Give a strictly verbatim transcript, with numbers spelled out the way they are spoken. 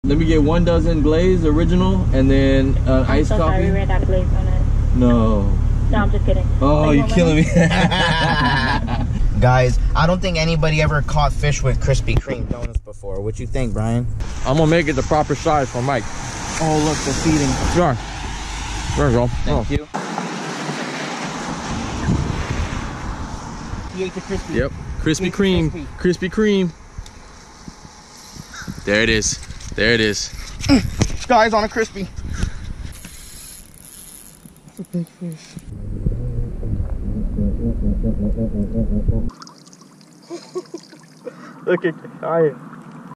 Let me get one dozen glaze original and then uh, iced so coffee. Sorry, we ran out of glaze on it. No. No, I'm just kidding. Oh, Like, you're killing me. Guys, I don't think anybody ever caught fish with Krispy Kreme donuts before. What you think, Brian? I'm gonna make it the proper size for Mike. Oh, look, they're feeding. Sure. There we go. Thank oh. you. He ate the Krispy. Yep. Krispy Kreme. Krispy Kreme. There it is. There it is. Guys, on a Krispy. That's a big fish. Look at Kaya.